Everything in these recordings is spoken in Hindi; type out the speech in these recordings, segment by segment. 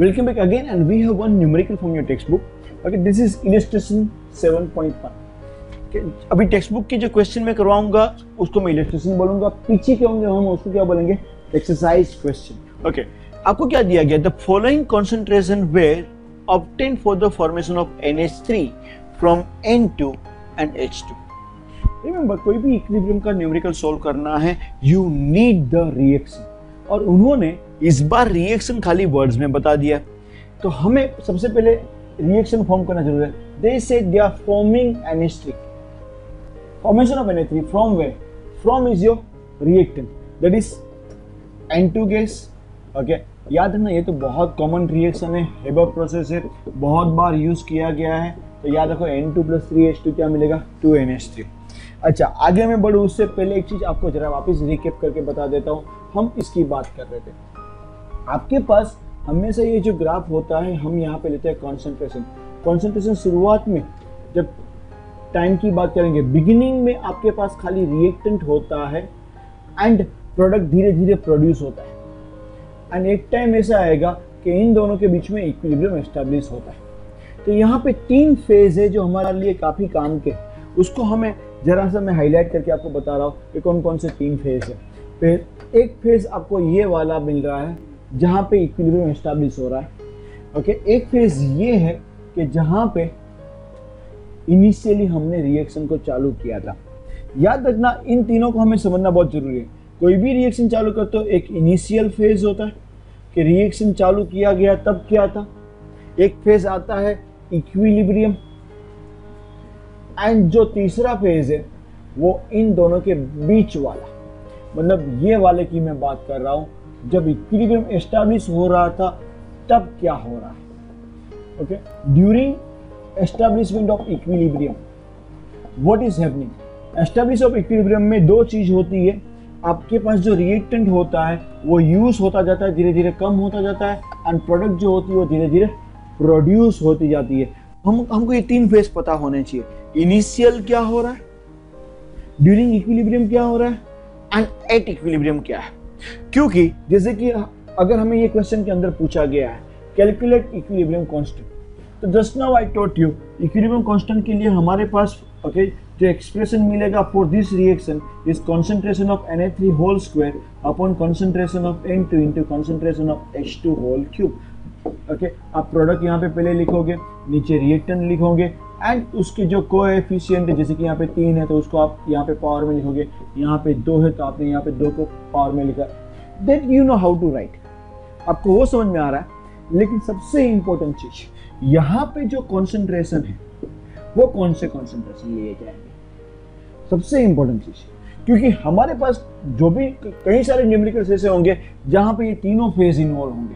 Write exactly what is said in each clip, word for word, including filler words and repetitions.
Welcome back again, and we have one numerical from your textbook. Okay, this is illustration seven point one. Okay, अभी टेक्स्ट के जो क्वेश्चन मैं करवाऊंगा उसको मैं इलस्ट्रेशन बोलूंगा, पीछे के होंगे हम उसको क्या बोलेंगे, एक्सरसाइज क्वेश्चन. ओके, आपको क्या दिया गया, the following concentration were obtain for the formation of N H three from N two and H two. Remember, कोई भी इक्विलिब्रियम का न्यूमेरिकल सोल्व करना है, यू नीड द रिएक्शन. और उन्होंने इस बार रिएक्शन खाली वर्ड्स में बता दिया, तो हमें सबसे पहले रिएक्शन फॉर्म करना जरूरी है. They said they are forming N H three. Formation of N H three from where? From is your reactant, that is N two gas. Okay, याद रखना ये तो बहुत कॉमन रिएक्शन है, हेबर प्रोसेस है, बहुत बार यूज किया गया है. तो याद रखो N two plus three H two क्या मिलेगा, टू एन एच थ्री. अच्छा, आगे मैं बढ़ूँ उससे पहले एक चीज आपको जरा वापस रिकैप करके बता देता हूँ. हम इसकी बात कर रहे थे, आपके पास हमेशा ये जो ग्राफ होता है, हम यहाँ पे लेते हैं कॉन्सेंट्रेशन. कॉन्सेंट्रेशन शुरुआत में जब टाइम की बात करेंगे, बिगिनिंग में आपके पास खाली रिएक्टेंट होता है एंड प्रोडक्ट धीरे धीरे प्रोड्यूस होता है. एंड एक टाइम ऐसा आएगा कि इन दोनों के बीच में इक्विलिब्रियम एस्टैब्लिश होता है. तो यहाँ पे तीन फेज है जो हमारे लिए काफी काम के, उसको हमें जरा सा मैं हाईलाइट करके आपको बता रहा हूँ कि कौन कौन से तीन फेज है. फिर एक फेज आपको ये वाला मिल रहा है जहाँ पे इक्विलिब्रियम एस्टैब्लिश हो रहा है. ओके, एक फेज ये है कि जहाँ पे इनिशियली हमने रिएक्शन को चालू किया था. याद रखना इन तीनों को हमें समझना बहुत जरूरी है. कोई भी रिएक्शन चालू करते हो, एक इनिशियल फेज होता है कि रिएक्शन चालू किया गया तब क्या था. एक फेज आता है इक्विलिब्रियम, एंड जो तीसरा फेज है वो इन दोनों के बीच वाला, मतलब ये वाले की मैं बात कर रहा हूं, जब इक्विलिब्रियम एस्टैब्लिश हो रहा था तब क्या हो रहा है. Okay, during establishment of equilibrium what is happening. Establish of equilibrium में दो चीज होती है. आपके पास जो रिएक्टेंट होता है वो यूज होता जाता है, धीरे धीरे कम होता जाता है, एंड प्रोडक्ट जो होती है वो धीरे धीरे प्रोड्यूस होती जाती है. हम हमको ये तीन फेज पता होने चाहिए. इनिशियल क्या हो रहा है, ड्यूरिंग इक्विलिब्रियम क्या हो रहा है, एंड एट इक्विलिब्रियम क्या है. क्योंकि जैसे कि अगर हमें ये क्वेश्चन के अंदर पूछा गया है कैलकुलेट इक्विलिब्रियम कांस्टेंट, तो just now I taught you equilibrium constant के लिए हमारे पास ओके okay, जो एक्सप्रेशन मिलेगा for this reaction is concentration of N H three whole square upon concentration of N two into concentration of H two whole cube. Okay, आप प्रोडक्ट यहाँ पे पहले लिखोगे, नीचे रिएक्टेंट लिखोगे, एंड उसके जो कोएफिशिएंट है, जैसे कि यहाँ पे तीन है तो उसको आप यहाँ पे पावर में लिखोगे, यहाँ पे दो है तो आपने यहाँ पे दो को पावर में लिखा. That you know how to write, आपको वो समझ में आ रहा है. लेकिन सबसे इंपॉर्टेंट चीज, यहाँ पे जो कॉन्सेंट्रेशन है वो कौन से कॉन्सेंट्रेशन लिए जाएंगे, सबसे इंपॉर्टेंट चीज. क्योंकि हमारे पास जो भी कई सारे न्यूमेरिकल्स ऐसे होंगे जहां पे ये तीनों फेज इन्वॉल्व होंगे,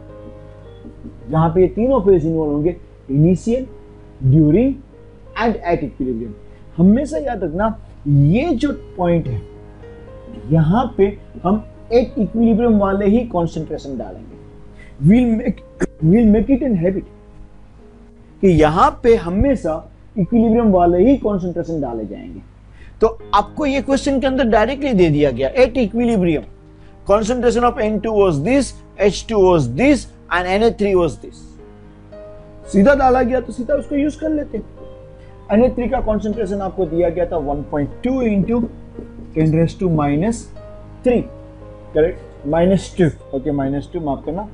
जहां पे ये तीनों फेज इन्वॉल्व होंगे, initial, during and at equilibrium. हमेशा याद रखना ये जो पॉइंट है यहां पे हम एट इक्विलिब्रियम वाले ही कंसंट्रेशन डालेंगे. we'll make we'll make it an habit कि यहां पे हमेशा इक्विलिब्रियम वाले ही कंसंट्रेशन डाले जाएंगे. तो आपको ये क्वेश्चन के अंदर डायरेक्टली दे दिया गया at equilibrium concentration of N two was this, H two was this and N H three was this. सीधा डाला गया तो सीधा उसको यूज कर लेते. एन एच थ्री का कंसंट्रेशन आपको दिया गया था one point two into ten raise to minus three, correct, minus two. Okay, minus two माफ करना,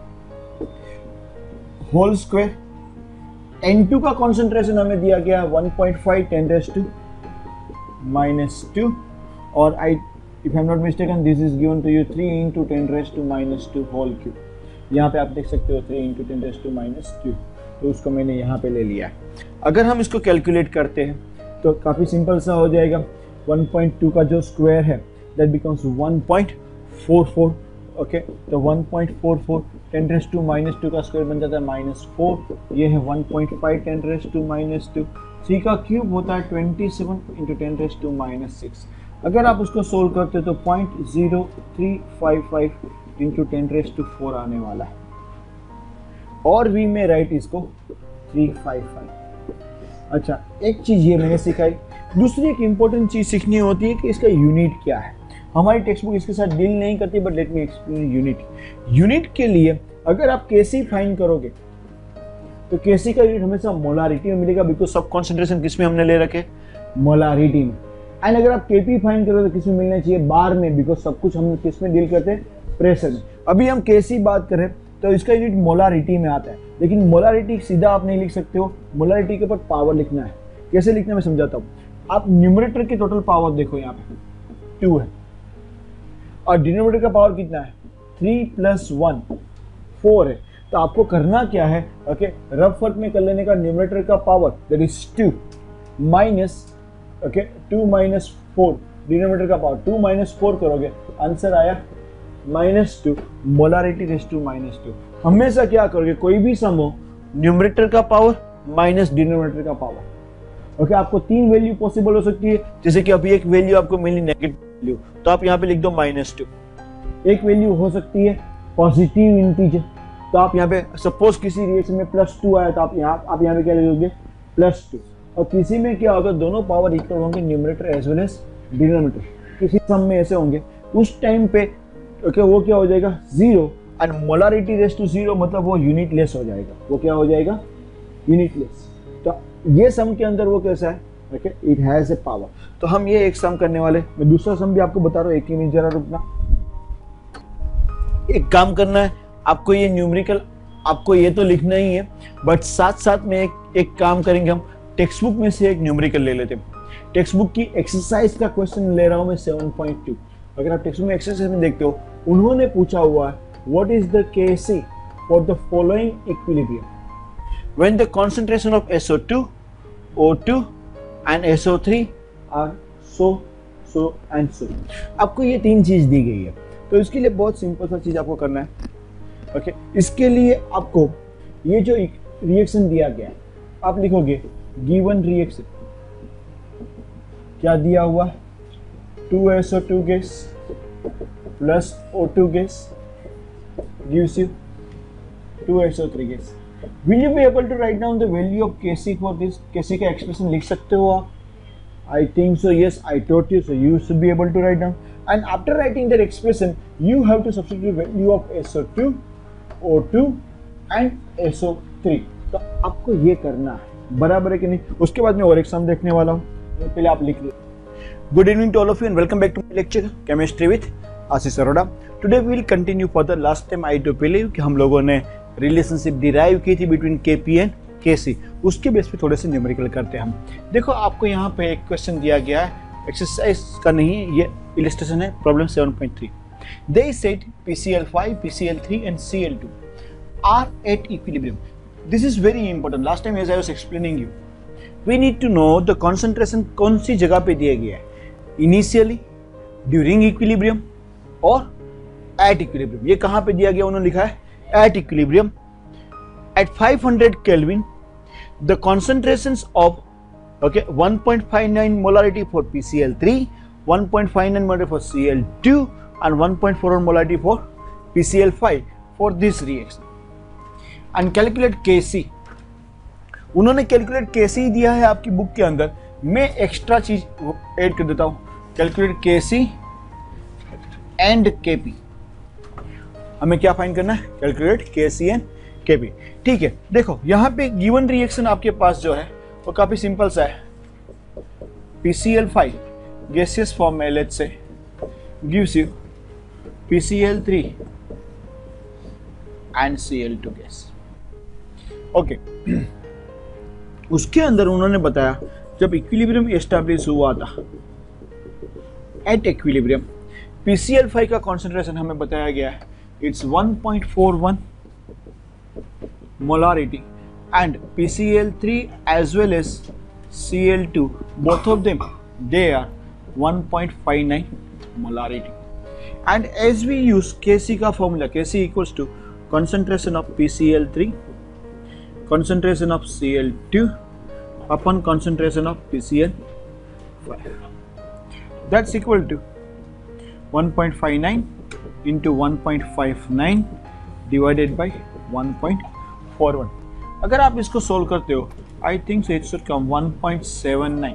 होल स्क्वायर. एन टू का कंसंट्रेशन हमें दिया गया one point five ten raise to minus two, और I if I am not mistaken this is given to you three into ten raise to minus two whole cube. यहाँ पे आप देख सकते हो three into ten raise to minus two, तो उसको मैंने यहाँ पे ले लिया. अगर हम इसको कैलकुलेट करते हैं तो काफ़ी सिंपल सा हो जाएगा. वन पॉइंट टू का जो स्क्वायर है that becomes one point four four. Okay, तो one point four four ten raise to minus two का स्क्वायर बन जाता है माइनस फोर. ये है one point five ten raise to minus two. C का क्यूब होता है twenty seven into ten raise to minus six. अगर आप उसको सोल्व करते हो तो point zero three five five into ten raise to four आने वाला है, और वी में राइट इसको थ्री फाइव फाइव. अच्छा, एक चीज ये मैंने सिखाई. दूसरी एक इंपॉर्टेंट चीज सीखनी होती है कि इसका यूनिट क्या है. हमारी टेक्स्ट बुक इसके साथ डील नहीं करती, but let me explain unit. Unit के लिए अगर आप केसी फाइंड करोगे तो केसी का यूनिट हमेशा मोलारिटी में मिलेगा, बिकॉज सब कॉन्सेंट्रेशन किस में हमने ले रखे, मोलारिटी में। एंड अगर आप केपी फाइंड करोगे तो किस में मिलना चाहिए, बार में, बिकॉज सब कुछ हम किस में डील करते हैं, प्रेशर में। अभी हम केसी बात करें तो इसका यूनिट मोलारिटी में आता है, लेकिन मोलारिटी सीधा आप नहीं लिख सकते हो, मोलारिटी के ऊपर पावर लिखना है। कैसे लिखना मैं समझाता हूँ। आप न्यूमरेटर की टोटल पावर देखो, यहाँ पे टू है और डिनोमिनेटर का पावर कितना है, थ्री प्लस वन फोर है। तो आपको करना क्या है, ओके, रफ फर्क में कर लेने का न्यूमरेटर का power that is two minus, okay, two minus four, denominator का पावर टू माइनस फोर करोगे, आंसर आया minus two, molarity raise to minus two. हमेशा क्या करोगे, कोई भी सम हो, न्यूमरेटर का पावर माइनस डिनोमिनेटर का पावर। ओके okay, आपको तीन वैल्यू पॉसिबल हो सकती है, जैसे कि अभी एक वैल्यू आपको मिली नेगेटिव वैल्यू, तो आप यहाँ पे लिख दो माइनस टू। एक वैल्यू हो सकती है पॉजिटिव इंटीजर, तो आप यहाँ पे सपोज किसी रिएक्शन में प्लस टू आया तो आप यहाँ आप यहाँ पे क्या लिखोगे, प्लस टू। और किसी में क्या होगा, दोनों पावर इक्वल होंगे, numerator as well as denominator. किसी सम में ऐसे होंगे, उस टाइम पे ओके okay, वो क्या हो जाएगा, zero, and molarity raise to zero, मतलब वो यूनिटलेस हो जाएगा। वो क्या हो जाएगा, यूनिटलेस। तो ये सम के अंदर वो कैसा है, okay, it has a power. तो हम ये एक सम करने वाले, मैं दूसरा सम भी आपको बता रहा हूँ, एक ही मिनट जरा रुकना। एक काम करना है आपको, ये न्यूमेरिकल आपको ये तो लिखना ही है, बट साथ साथ में एक एक काम करेंगे, हम टेक्स्ट बुक में से एक न्यूमेरिकल ले लेते हैं। टेक्स्ट बुक की एक्सरसाइज का क्वेश्चन ले रहा हूँ मैं सेवन पॉइंट टू। अगर आप टेक्स्ट बुक में एक्सरसाइज में देखते हो, उन्होंने पूछा हुआ है what is the K C for the following equilibrium when the concentration of S O two, O two and S O three are so so and so। आपको ये तीन चीज दी गई है, तो इसके लिए बहुत सिंपल सा चीज आपको करना है। ओके, इसके लिए आपको ये जो रिएक्शन दिया गया है, आप लिखोगे गिवन रिएक्शन, क्या दिया हुआ, two S O two gas plus O two gas gives you two S O three gas. Will you be able to write down the value of Kc for this? Kc का expression लिख सकते हो आप? I think so. Yes, I taught you. So you should be able to write down. And after writing that expression, you have to substitute value of S O two, O two, and S O three. तो आपको ये करना है, बराबर है कि नहीं? उसके बाद मैं और एक सम देखने वाला हूँ, पहले आप लिख लो। Good evening to all of you and welcome back to my lecture Chemistry with Ashish Arora. Today we will continue for the last time I do believe कि हम लोगों ने रिलेशनशिप डिराइव की थी बिटवीन केपी एंड केसी, उसके बेस पे थोड़े से न्यूमेरिकल करते हैं हम। देखो आपको यहाँ पे एक क्वेश्चन दिया गया है, एक्सरसाइज का नहीं, ये इलस्ट्रेशन है, problem seven point three. They said P C L five, P C L three and C L two are at equilibrium. This is very important. Last time as I was explaining you, we need to know the concentration कौन सी जगह पे दिया गया है, इनिशियली, ड्यूरिंग इक्विलिब्रियम और एट इक्विलिब्रियम। ये कहाँ पे दिया गया, उन्होंने लिखा है at equilibrium at five hundred Kelvin the concentrations of okay one point five nine molarity for P C L three, one point five nine molarity for C L two and one point four one molarity for P C L five for this reaction and calculate K C। उन्होंने कैलकुलेट K C दिया है आपकी बुक के अंदर, मैं एक्स्ट्रा चीज ऐड कर देता हूं, calculate K C and K P। हमें क्या फाइंड करना है, calculate K C and K P। ठीक है, देखो यहाँ पे गिवन रिएक्शन आपके पास जो है वो काफी सिंपल सा है। P C L five gaseous form में let's say gives you P C L three and C L two gas. Okay, उसके अंदर उन्होंने बताया जब इक्विलिब्रियम एस्टैब्लिश हुआ था, at equilibrium P C L five का कॉन्सेंट्रेशन हमें बताया गया है, it's one point four one molarity and P C L three as well as C L two, both of them they are one point five nine molarity। and as we use K C का formula, K C equals to concentration of P C L three, concentration of C L two upon concentration of P C L five, that's equal to one point five nine into one point five nine divided by one point four one। अगर आप इसको सोल्व करते हो, I think so it should come one point seven nine।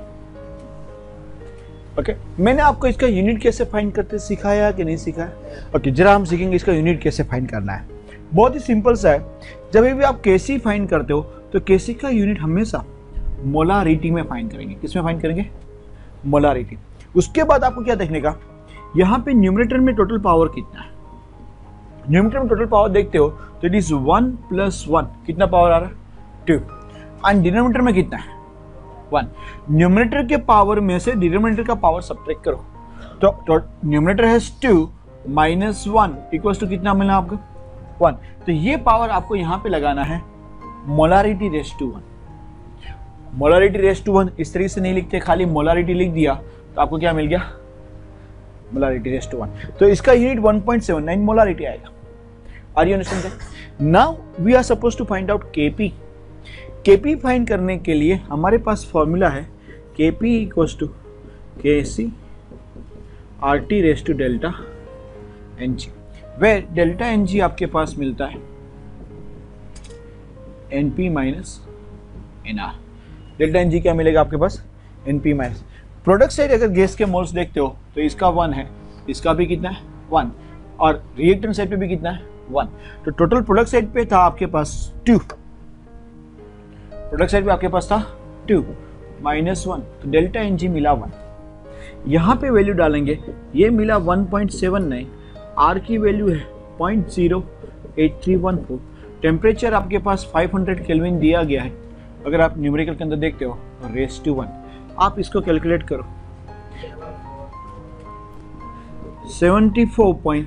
Okay, मैंने आपको इसका यूनिट कैसे फाइंड करते सिखाया कि नहीं सिखाया? ओके okay, जरा हम सीखेंगे इसका यूनिट कैसे फाइंड करना है। बहुत ही सिंपल सा है। जब भी आप केसी फाइंड करते हो तो केसी का यूनिट हमेशा मोलारिटी में फाइंड करेंगे। किस में फाइंड करेंगे? मोलारिटी। उसके बाद आपको क्या देखने का, यहाँ पे न्यूमरेटर में टोटल पावर कितना है। न्यूमरेटर में टोटल पावर देखते हो तो it is one plus one, कितना पावर आ रहा है? टू। एंड डिनोमिनेटर में कितना है? वन। न्यूमरेटर के पावर में से डिनोमिनेटर का पावर सब्ट्रैक्ट करो तो, तो न्यूमरेटर है two minus one equals two कितना मिला आपको? वन। तो ये पावर आपको यहाँ पे लगाना है molarity raise to one. Molarity raise to one इस तरीके से नहीं लिखते, खाली मोलारिटी लिख दिया तो आपको क्या मिल गया? Molarity raise to one. तो इसका unit one point seven nine molarity आएगा। Are you understand that? Now we are suppose to find out K P. K P find करने के लिए हमारे पास फॉर्मूला है K P equals to K C R T raise to delta N G, where delta N G आपके पास मिलता है N P minus N R. Delta N G क्या मिलेगा आपके पास? N P minus. Product side अगर गैस के मोल्स देखते हो तो इसका वन है, इसका भी कितना है? वन। और रिएक्टेंट साइड पे भी कितना है? वन। तो टोटल प्रोडक्ट साइड पे था आपके पास टू, प्रोडक्ट साइड पे आपके पास था टू माइनस वन, तो डेल्टा एन जी मिला वन। यहाँ पे वैल्यू डालेंगे, ये मिला one point seven nine, R की वैल्यू है point zero eight three one four, temperature आपके पास फाइव हंड्रेड केल्विन दिया गया है। अगर आप न्यूमेरिकल के अंदर देखते हो रेस टू वन, आप इसको कैलकुलेट करो seventy four point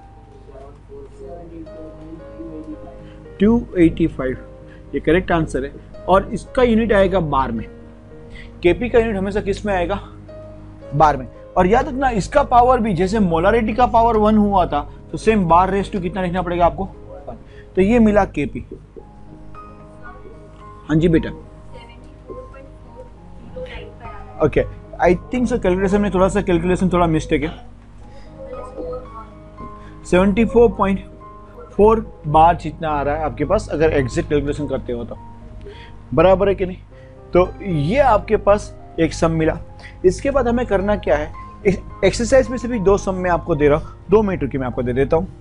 two eighty five, ये करेक्ट आंसर है। और इसका यूनिट आएगा बार में। केपी का यूनिट हमेशा किस में आएगा? बार में। और याद रखना इसका पावर भी जैसे मोलारिटी का पावर वन हुआ था तो सेम बार रेस टू कितना लिखना पड़ेगा आपको? वन। तो ये मिला केपी। हाँ जी बेटा, okay, I think so calculation में थोड़ा सा कैलकुलेशन थोड़ा मिस्टेक है। Seventy four point four bar जितना आ रहा है आपके पास अगर एग्जैक्ट कैलकुलेशन करते हो तो बराबर है कि नहीं? तो ये आपके पास एक सम मिला। इसके बाद हमें करना क्या है, एक्सरसाइज में से भी दो सम में आपको दे रहा हूं, दो मिनट रुकी मैं आपको दे देता हूं।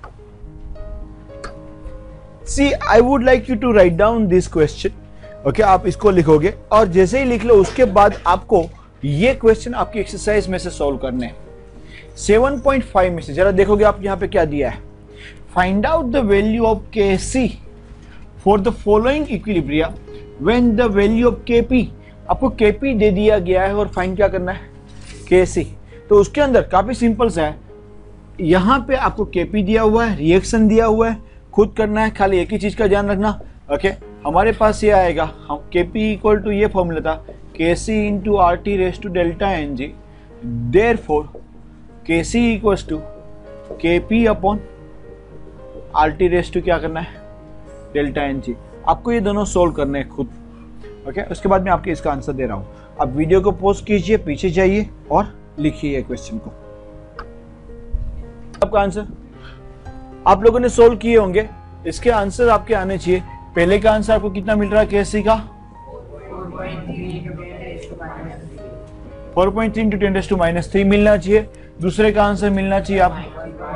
See I would like you to write down this question. Okay, आप इसको लिखोगे और जैसे ही लिख लो उसके बाद आपको ये क्वेश्चन आपकी एक्सरसाइज में से सॉल्व करने हैं। सेवन पॉइंट फाइव में से जरा देखोगे आप यहाँ पे क्या दिया है, find out the value of K C for the following equilibria when the value of K P. आपको के पी दे दिया गया है और फाइंड क्या करना है? के सी। तो उसके अंदर काफी सिंपल सा है, यहाँ पे आपको के पी दिया हुआ है, रिएक्शन दिया हुआ है, खुद करना है, खाली एक ही चीज का ध्यान रखना। ओके, हमारे पास ये आएगा, हम के पी इक्वल टू ये फॉर्मूला था K C into R T raise to delta N G, therefore K C equals to K P upon R T raise to क्या करना है? Delta N G. आपको ये दोनों सोल्व करने हैं खुद। ओके, उसके बाद मैं आपके इसका आंसर दे रहा हूँ। आप वीडियो को पॉज कीजिए, पीछे जाइए और लिखिए क्वेश्चन को। आपका आंसर आप लोगों ने सोल्व किए होंगे, इसके आंसर आपके आने चाहिए। पहले का आंसर आपको कितना मिल रहा है के सी का? Four point three into ten raise to minus three मिलना चाहिए। दूसरे का आंसर मिलना चाहिए आप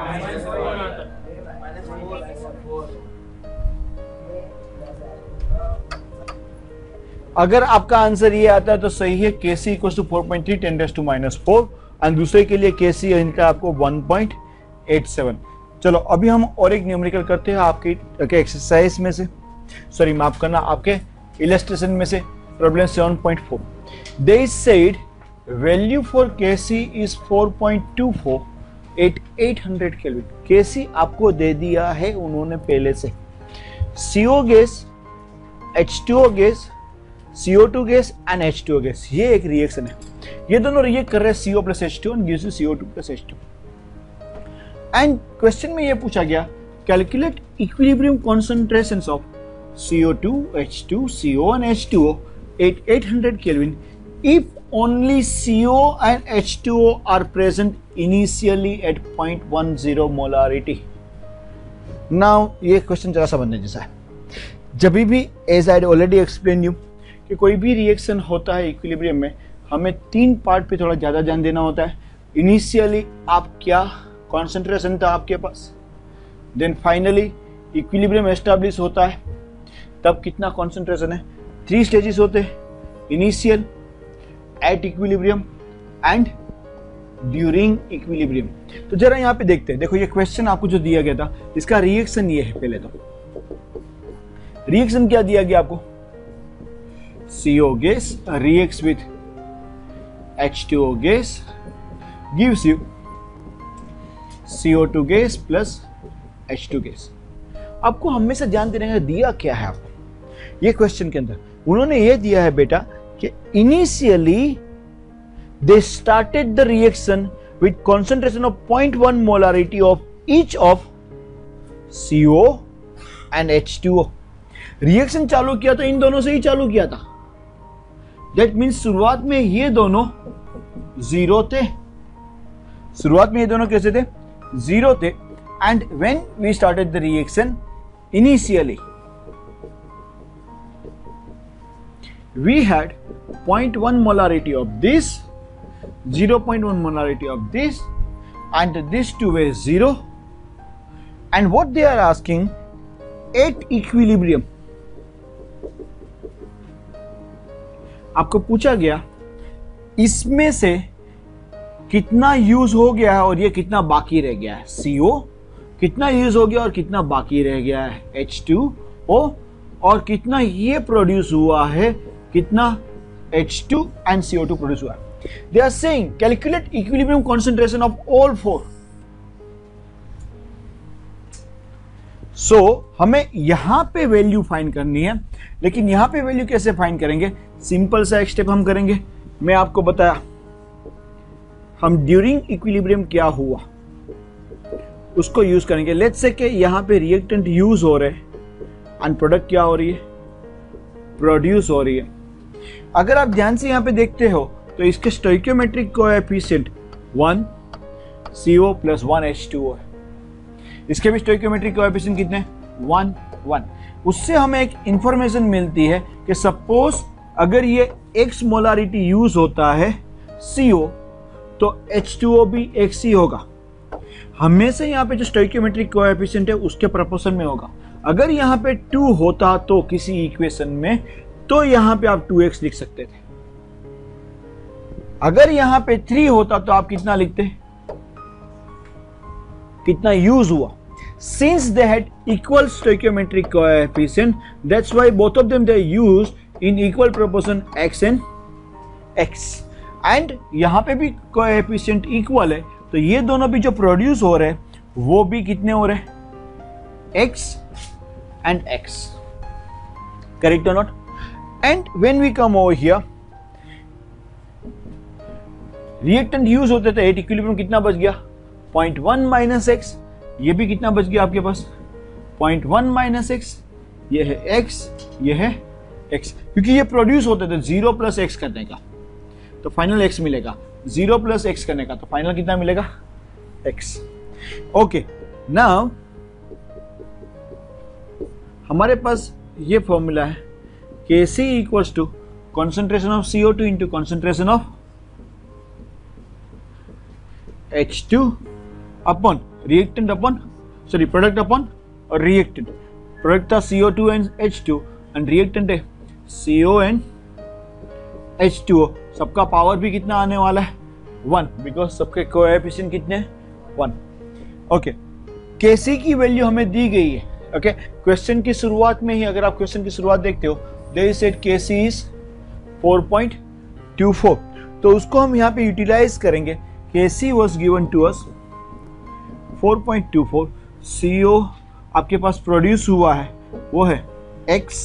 अगर आपका आंसर ये आता है तो सही है, K C equal to four point three ten raise to minus four, और दूसरे के लिए के सी इनका आपको वन पॉइंट एट सेवन। चलो अभी हम और एक न्यूमेरिकल करते हैं आपकी okay, एक्सरसाइज में से, सॉरी माफ करना, आपके इलस्ट्रेशन में से, problem seven point four. They is said value for K C is four point two four eight eight hundred kelvin. K C आपको दे दिया है उन्होंने पहले से। CO gas, H two O gas, C O two gas and H two O gas, ये एक रिएक्शन है। ये दोनों रिएक्ट कर रहे हैं C O plus H two and gives you C O two plus H two. And question में ये पूछा गया calculate equilibrium concentrations of C O two, H two, C O and H two O at eight hundred Kelvin if only C O and H two O are present initially at zero point one zero molarity. Now ये क्वेश्चन जरा सा बनने जैसा है। जब भी as I already explain you कि कोई भी रिएक्शन होता है इक्विलिब्रियम में, हमें तीन पार्ट पे थोड़ा ज़्यादा ध्यान देना होता है। इनिशियली आप क्या कॉन्सेंट्रेशन था आपके पास, देन फाइनली इक्विलिब्रियम एस्टैब्लिश होता है तब कितना कॉन्सेंट्रेशन है? थ्री स्टेजेस होते हैं, initial, at equilibrium and during equilibrium. तो जरा यहाँ पे देखते हैं, देखो ये क्वेश्चन आपको जो दिया गया था इसका रिएक्शन ये है। पहले तो रिएक्शन क्या दिया गया आपको? C O gas reacts with H two O gas gives you C O two gas plus H two gas। आपको हमेशा जानते रहेंगे दिया क्या है आपको ये क्वेश्चन के अंदर। उन्होंने ये दिया है बेटा कि initially they started the reaction with concentration of zero point one molarity of each of C O and H two O। Reaction चालू किया तो इन दोनों से ही चालू किया था। दैट मीन्स शुरुआत में ये दोनों जीरो थे, शुरुआत में ये दोनों कैसे थे? जीरो थे। And when we started the reaction initially we had zero point one molarity of this, zero point one molarity of this, and these two were zero. And what they are asking, at equilibrium, आपको पूछा गया इसमें से कितना यूज हो गया है और ये कितना बाकी रह गया है। C O कितना यूज हो गया और कितना बाकी रह गया है H two O, और कितना ये प्रोड्यूस हुआ है, कितना H two and C O two produce हुआ है। They are saying calculate equilibrium concentration of all four. So so, हमें यहां पे वैल्यू फाइंड करनी है, लेकिन यहां पे वैल्यू कैसे फाइंड करेंगे? सिंपल सा एक स्टेप हम करेंगे। मैं आपको बताया हम ड्यूरिंग इक्विलिब्रियम क्या हुआ उसको यूज करेंगे। लेट्स से कि यहां पे रिएक्टेंट यूज हो रहे एंड प्रोडक्ट क्या हो रही है? प्रोड्यूस हो रही है। अगर आप ध्यान से यहां पे देखते हो तो इसके stoichiometric coefficient one C O plus one H two O है। इसके भी स्टोइकियोमेट्रिक कोएफिशिएंट कितने? One one. उससे हमें एक इंफॉर्मेशन मिलती है कि सपोज अगर ये X मोलारिटी यूज होता है C O तो H two O भी X ही होगा। हमेशा यहाँ पे जो स्टोइकियोमेट्रिक कोएफिशिएंट है उसके प्रोपोर्शन में होगा। अगर यहाँ पे टू होता तो किसी इक्वेशन में, तो यहाँ पे आप टू एक्स लिख सकते थे। अगर यहाँ पे थ्री होता तो आप कितना लिखते? कितना यूज हुआ? Since they had equal stoichiometric coefficient, that's why both of them they used in equal proportion x and x. And यहाँ पे भी coefficient equal है, तो ये दोनों भी जो प्रोड्यूस हो रहे हैं वो भी कितने हो रहे हैं? x and x. Correct or not? And when we come over here, reactant use होते थे एट इक्विलिब्रियम, कितना बच गया? zero point one minus x. ये भी कितना बच गया आपके पास? zero point one minus x. ये है x, ये है x, क्योंकि ये प्रोड्यूस होते थे जीरो प्लस एक्स करने का तो फाइनल x मिलेगा, जीरो प्लस एक्स करने का तो फाइनल कितना मिलेगा? x. ओके, नाउ हमारे पास ये फॉर्मूला है Kc equals to concentration of C O two into concentration of H two upon reactant upon sorry product upon और रिएक्टेंट। प्रोडक्ट था C O two and H two and reactant है C O and H two O। सबका पावर भी कितना आने वाला है? वन, बिकॉज सबके कोएफिशिएंट कितने हैं? वन। ओके, Kc की वैल्यू हमें दी गई है। ओके, क्वेश्चन की शुरुआत में ही अगर आप क्वेश्चन की शुरुआत देखते हो, they said Kc is four point two four, तो उसको हम यहाँ पे यूटिलाइज करेंगे। Kc was given to us four point two four, C O आपके पास प्रोड्यूस हुआ है वो है x,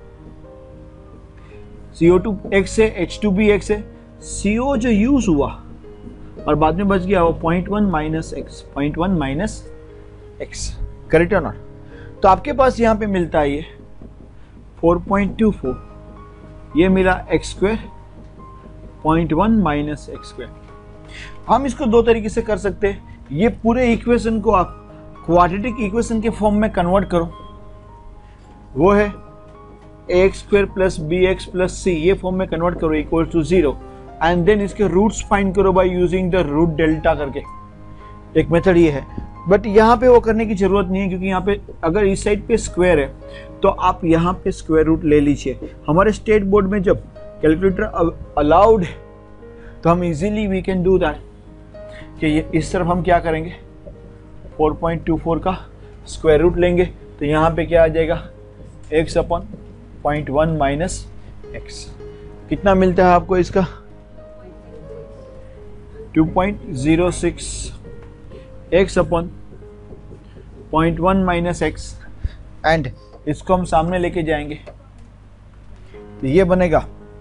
C O two x है, H टू भी x है। C O जो यूज हुआ और बाद में बच गया वो zero point one minus x, zero point one minus x. Correct और नॉट? तो आपके पास यहाँ पे मिलता है ये फोर पॉइंट टू फोर, ये मिला x square, zero point one minus x square. हम इसको दो तरीके से कर सकते हैं। ये पूरे इक्वेशन को आप क्वाड्रेटिक इक्वेशन के फॉर्म में कन्वर्ट करो, वो है A x square plus B x plus C, ये फॉर्म में कन्वर्ट करो equal to zero, and then इसके रूट्स फाइंड करो by using the root delta करके। एक मेथड ये है। बट यहाँ पे वो करने की जरूरत नहीं है, क्योंकि यहाँ पे अगर इस साइड पे स्क्वायर है तो आप यहाँ पे स्क्वायर रूट ले लीजिए। हमारे स्टेट बोर्ड में जब कैलकुलेटर अलाउड है तो हम easily we can do that कि ये इस तरफ हम क्या करेंगे, फोर पॉइंट टू फोर का स्क्वायर रूट लेंगे, तो यहाँ पे क्या आ जाएगा, x upon point one minus x. कितना मिलता है आपको इसका, two point zero six x upon point one minus x, and इसको हम सामने लेके जाएंगे तो ये बनेगा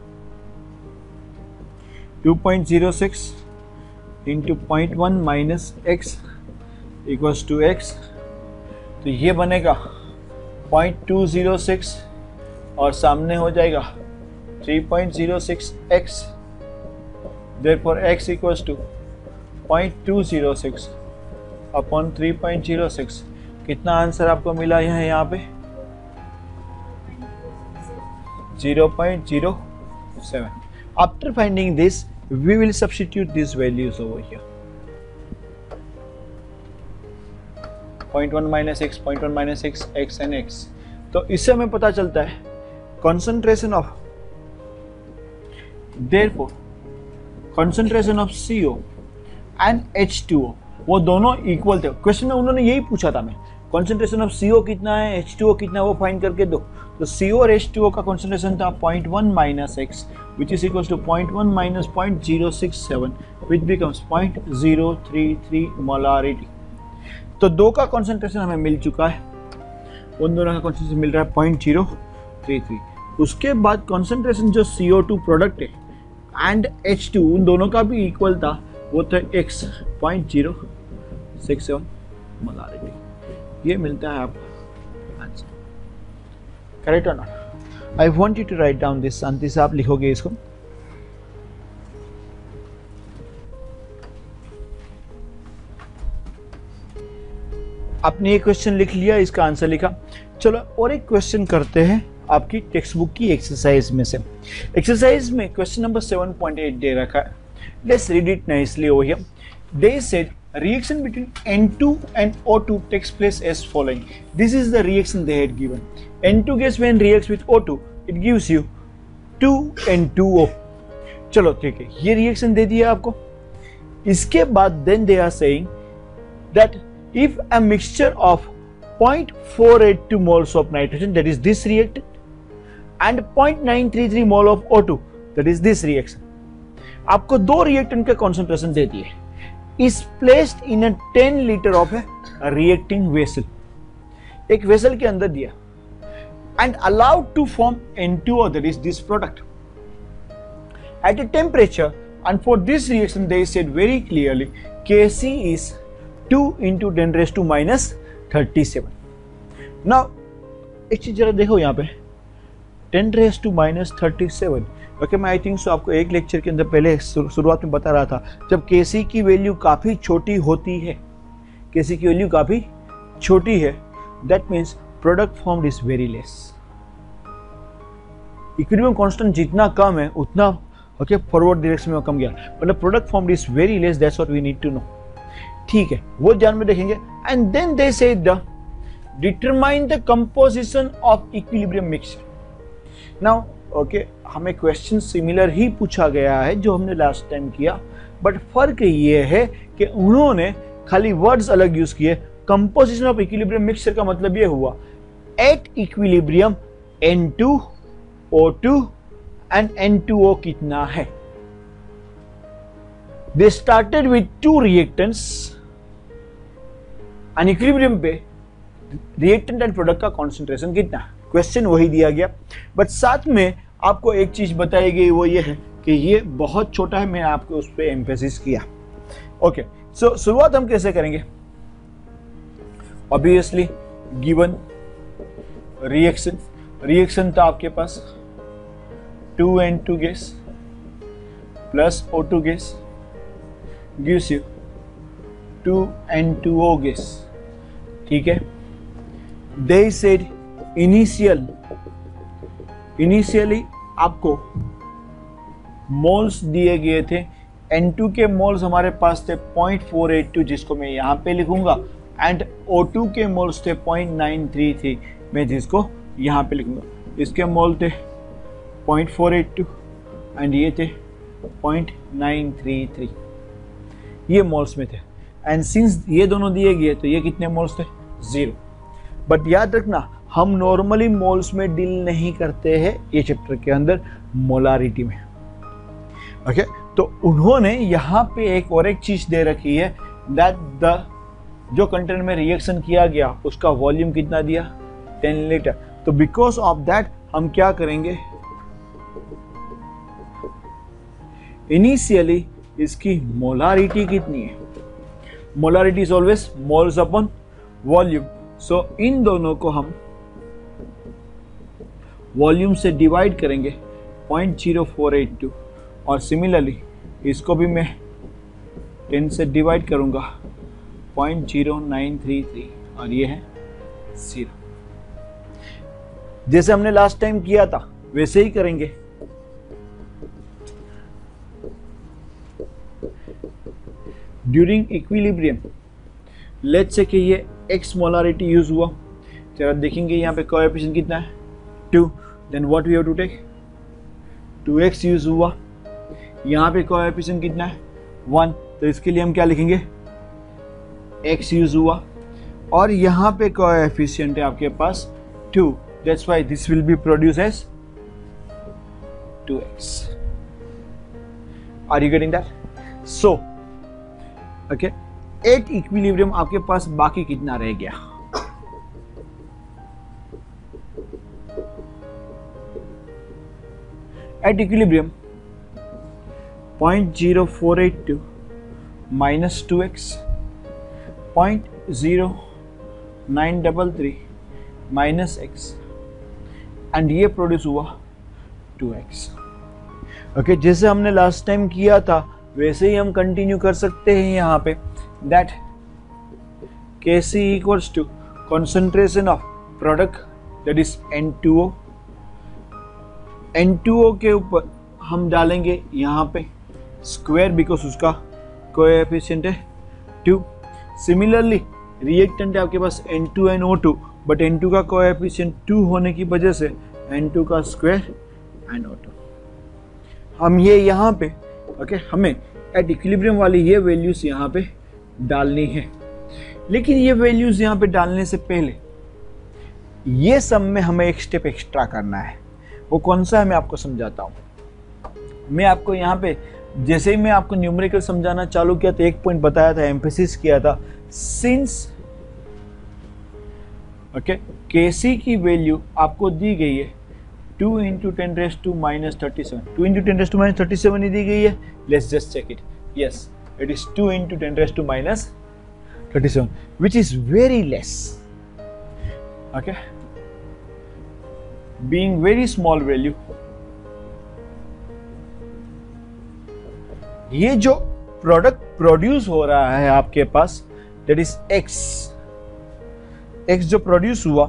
two point zero six into point one minus x equals to x, तो ये बनेगा पॉइंट टू ज़ीरो सिक्स और सामने हो जाएगा three point zero six x, therefore x equals to zero point two zero six upon three point zero six। कितना आंसर आपको मिला है यहाँ पे, zero point zero seven। After finding this, we will substitute these values over here, zero point one minus x, zero point one minus x, x and x। तो इससे हमें पता चलता है concentration of, therefore concentration of C O and H two O वो दोनों इक्वल थे। क्वेश्चन में उन्होंने यही पूछा था, मैं concentration of C O कितना है, H टू O कितना है, वो फाइंड करके दो। तो C O और H टू O का concentration था zero point one minus x which is equals to zero point one minus zero point zero six seven which becomes zero point zero three three molarity। तो दो का concentration हमें मिल चुका है, उन दोनों का concentration मिल रहा है zero point zero three three। उसके बाद concentration जो C O टू प्रोडक्ट है एंड H टू उन दोनों का भी इक्वल था, वो था x zero point zero six seven molarity. ये मिलता है आपको आंसर, करेक्ट और not. I want you to write down this, शांति से आप लिखोगे इसको। आपने ये क्वेश्चन लिख लिया, इसका आंसर लिखा। चलो और एक क्वेश्चन करते हैं आपकी टेक्स्ट बुक की एक्सरसाइज में से। एक्सरसाइज में question number seven point eight दे रखा है। Let's read it nicely over here. They said reaction between N two and O two takes place as following. This is the reaction they had given. N two gas when reacts with O two, it gives you two N two O। चलो ठीक है, ये रिएक्शन दे दिया आपको। इसके बाद then they are saying that if a mixture of zero point four eight two moles of nitrogen, that is this reactant, and zero point nine three three mole of O two, that is this reaction, आपको दो रिएक्टेंट का कॉन्सेंट्रेशन दे दिए, is placed in a ten liter of a reacting vessel, एक वेसल के अंदर दिया, and allowed to form N two O, that is this product, at a temperature, and for this reaction they said very clearly Kc is two into ten raised to minus thirty-seven। now एक चीज जरा देखो यहाँ पे, ten raised to minus thirty-seven। Okay, मैं आई थिंक सो आपको एक लेक्चर के अंदर पहले शुरुआत में बता रहा था, जब Kc की वैल्यू काफ़ी छोटी होती है, Kc की वैल्यू काफ़ी छोटी है, that means product formed is very less. Equilibrium constant जितना कम है उतना ओके फॉरवर्ड डायरेक्शन में कम गया, मतलब product formed is very less, that's what we need to know. ठीक है, वो ध्यान में देखेंगे। And then they say the determine the composition of equilibrium mixture. Now okay, हमें क्वेश्चन सिमिलर ही पूछा गया है जो हमने लास्ट टाइम किया, बट फर्क ये है कि उन्होंने खाली वर्ड्स अलग यूज किए। कंपोजिशन ऑफ इक्विलिब्रियम मिक्सचर का मतलब ये हुआ at equilibrium N two O two and N two O कितना है। They started with two reactants, and equilibrium पे रिएक्टेंट एंड प्रोडक्ट का कॉन्सेंट्रेशन कितना, क्वेश्चन वही दिया गया, बट साथ में आपको एक चीज बताई गई, वो ये है कि ये बहुत छोटा है, मैंने आपको उस पर एम्फेसिस किया। ओके, सो शुरुआत हम कैसे करेंगे। ऑब्वियसली गिवन रिएक्शन, रिएक्शन था आपके पास two N two gas plus O two gas gives you two N two O gas. ठीक है, दे सेड इनिशियल इनिशियली आपको मोल्स दिए गए थे, N two के मोल्स हमारे पास थे zero point four eight two, जिसको मैं यहाँ पे लिखूंगा, एंड O टू के मोल्स थे पॉइंट नाइन थ्री थ्री, मैं जिसको यहाँ पे लिखूंगा। इसके मोल थे point four eight two and ये थे पॉइंट नाइन थ्री थ्री, ये मोल्स में थे। एंड सिंस ये दोनों दिए गए तो ये कितने मोल्स थे? जीरो। बट याद रखना हम नॉर्मली मोल्स में डील नहीं करते हैं ये चैप्टर के अंदर, मोलारिटी में। Okay okay? तो उन्होंने यहाँ पे एक और एक चीज दे रखी है दैट द जो कंटेनर में रिएक्शन किया गया उसका वॉल्यूम कितना दिया? Ten litre. तो बिकॉज ऑफ दैट हम क्या करेंगे, इनिशियली इसकी मोलारिटी कितनी है? Molarity is always moles upon volume. So इन दोनों को हम वॉल्यूम से डिवाइड करेंगे point zero four eight two, और सिमिलरली इसको भी मैं टेन से डिवाइड करूंगा point zero nine three three, और ये है जीरो। जैसे हमने लास्ट टाइम किया था वैसे ही करेंगे। ड्यूरिंग इक्विलिब्रियम लेट्स से कि ये एक्स मोलारिटी यूज हुआ, चलो देखेंगे यहाँ पे कोएफिशिएंट कितना है? Two. Then what we have to take? Two x use हुआ, यहाँ पे कोएफिशिएंट कितना है? वन। तो इसके लिए हम क्या लिखेंगे? x यूज हुआ, और यहाँ पे कोएफिशिएंट है आपके पास two, that's why this will be produce as two x. Are you getting that? So okay, at equilibrium आपके पास बाकी कितना रह गया? At equilibrium point zero four eight two minus two x, point zero nine double three minus x, and ये प्रोड्यूस हुआ टू एक्स। ओके, जैसे हमने लास्ट टाइम किया था वैसे ही हम कंटिन्यू कर सकते हैं यहाँ पे, that Kc equals to concentration of product that is N two O. N two O के ऊपर हम डालेंगे यहाँ पे स्क्वायर बिकॉज उसका कोएफिशिएंट है टू। सिमिलरली रिएक्टेंट है आपके पास N two N O two, but N two का कोएफिशिएंट टू होने की वजह से एन टू का स्क्वायर एन ओ टू। हम ये यहाँ पे ओके okay, हमें एट इक्विलिब्रियम वाली ये वैल्यूज यहाँ पे डालनी है, लेकिन ये वैल्यूज यहाँ पे डालने से पहले ये सब में हमें एक स्टेप एक्स्ट्रा करना है। वो कौन सा है मैं आपको समझाता हूँ। मैं आपको यहाँ पे जैसे ही मैं आपको न्यूमेरिकल समझाना चालू किया तो एक पॉइंट बताया था, एम्फेसिस किया था, सिंस ओके Kc की वैल्यू आपको दी गई है two into ten raise to minus thirty seven, two into ten raise to minus thirty seven ही दी गई है। Let's just check it. Yes, it is two into ten raise to minus thirty seven, which is very less. Okay, being very small value, ये जो प्रोडक्ट प्रोड्यूस हो रहा है आपके पास दैट इज x, x जो प्रोड्यूस हुआ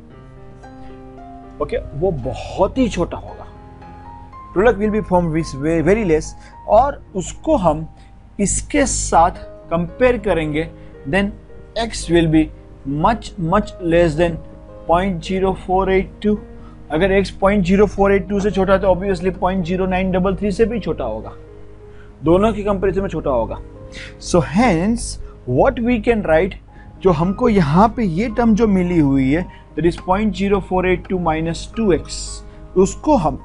ओके okay, वो बहुत ही छोटा होगा। Product will be form very less, और उसको हम इसके साथ कंपेयर करेंगे, then x will be much much less than point zero four eight two. अगर x point zero four eight two से छोटा है तो obviously point zero nine double three से भी छोटा होगा, दोनों की कंपैरिजन में छोटा होगा। So hence what we can write, जो हमको यहाँ पे ये टर्म जो मिली हुई है that is point zero four eight two minus two x, उसको हम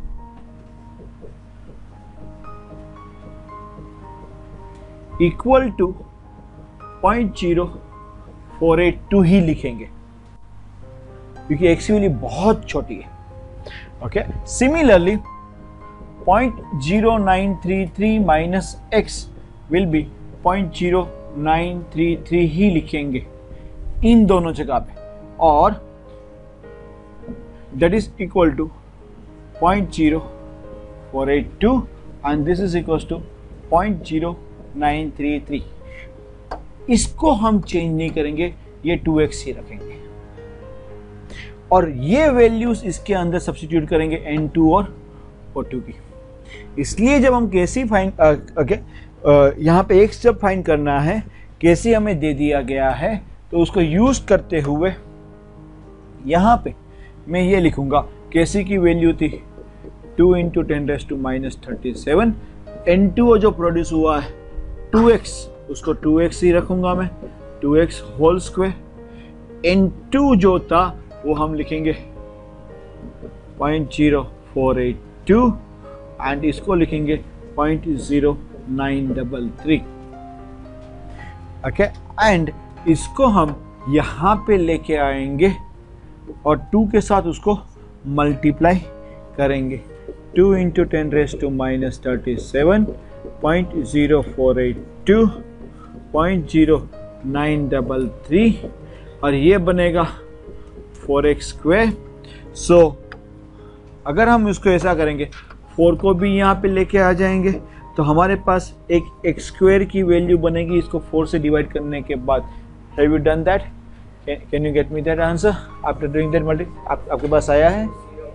equal to point zero four eight two ही लिखेंगे क्योंकि एक्स की वैल्यू बहुत छोटी है। Okay, similarly point zero nine three three minus x will be point zero nine three three ही लिखेंगे इन दोनों जगह पे, और that is equal to zero point zero four eight two and this is equals to zero point zero nine three three। इसको हम चेंज नहीं करेंगे, ये टू एक्स ही रखेंगे और ये वैल्यूज इसके अंदर सब्स्टिट्यूट करेंगे एन टू और ओ टू की। इसलिए जब हम केसी फाइंड ओके यहाँ पे एक्स जब फाइंड करना है, केसी हमें दे दिया गया है तो उसको यूज करते हुए यहाँ पे मैं ये लिखूंगा Kc की वैल्यू थी two into ten raise to minus thirty seven, N two जो प्रोड्यूस हुआ है टू एक्स, उसको टू एक्स ही रखूंगा मैं, two x whole square, N two जो था वो हम लिखेंगे point zero four eight two and इसको लिखेंगे point zero nine double three. Okay, and इसको हम यहाँ पे लेके आएंगे और टू के साथ उसको मल्टीप्लाई करेंगे, two into ten raise to minus thirty seven point zero four eight two point zero nine double three और ये बनेगा फोर एक्स स्क्वायर। सो अगर हम इसको ऐसा करेंगे, फोर को भी यहाँ पे लेके आ जाएंगे तो हमारे पास एक एक्स स्क्वायर की वैल्यू बनेगी इसको फोर से डिवाइड करने के बाद। Have you done that? Can you get me that answer after doing that multi? आप, आपके पास आया है?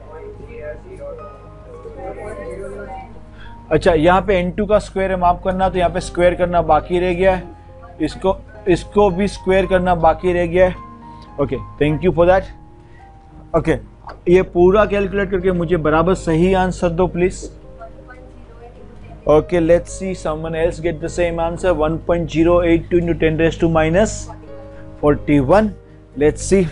अच्छा, यहाँ पे एन टू का स्क्वायर है, माफ करना, तो यहाँ पे स्क्वायर करना बाकी रह गया है, इसको इसको भी स्क्वायर करना बाकी रह गया है। Okay, thank you for that. Okay, ये पूरा कैलकुलेट करके मुझे बराबर सही आंसर दो please. Okay, let's see someone else get the same answer, one point zero eight two into ten raised to minus forty one. Let's see.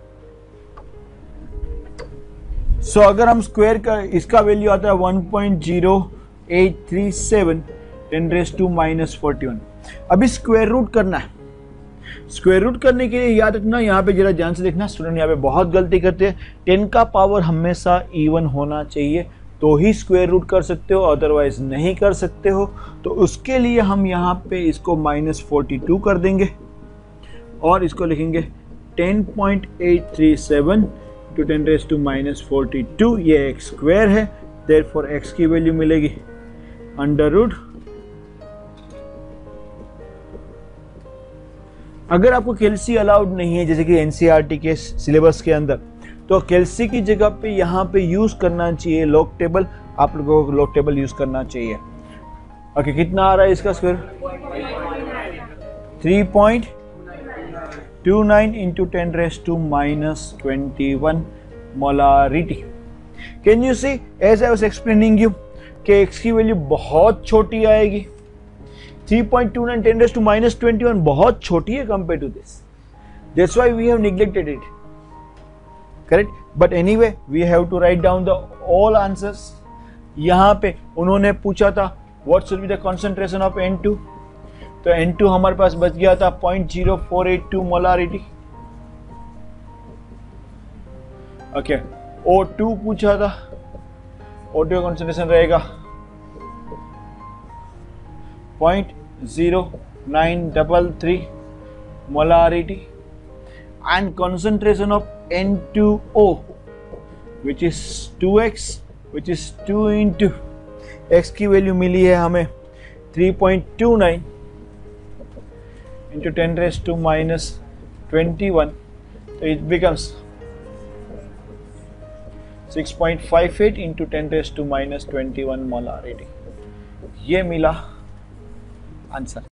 So अगर हम स्क्वायर का इसका वैल्यू आता है one point zero eight three seven ten raised to minus forty one. अभी स्क्वायर रूट करना है। स्क्वायर रूट करने के लिए याद रखना, यहाँ पे जरा ध्यान से देखना, स्टूडेंट यहाँ पे बहुत गलती करते हैं। टेन का पावर हमेशा इवन होना चाहिए तो ही स्क्वायर रूट कर सकते हो, अदरवाइज नहीं कर सकते हो। तो उसके लिए हम यहाँ पे इसको माइनस फोर्टी टू कर देंगे और इसको लिखेंगे ten point eight three seven two ten raise to minus forty two. ये एक्स स्क्वायर है, देयरफॉर एक्स की वैल्यू मिलेगी अंडर रूट। अगर आपको कैलसी अलाउड नहीं है जैसे कि एनसीईआरटी के सिलेबस के अंदर, तो कैलसी की जगह पे यहाँ पे यूज करना चाहिए लॉग टेबल। आप लोगों को लॉग टेबल यूज करना चाहिए। ओके, कितना आ रहा है इसका square? Three point two nine into ten raise to minus twenty one molarity. Can you see, as I was explaining you कि एक्स की वैल्यू बहुत छोटी आएगी। Three point two nine ten raise to minus twenty one बहुत छोटी है compare to this, that's why we have neglected it, correct? But anyway we have to write down the all answers. यहाँ पे उन्होंने पूछा था what should be the concentration of N two, तो एन टू हमारे पास बच गया था point zero four eight two molarity. Okay, O two पूछा था, ओ टू का कंसंट्रेशन रहेगा point zero nine double three molarity and concentration of N two O which is two x which is two into x की वैल्यू मिली है हमें three point two nine into ten raised to minus twenty one, so it becomes six point five eight into ten raised to minus twenty one molarity। ये मिला आंसर।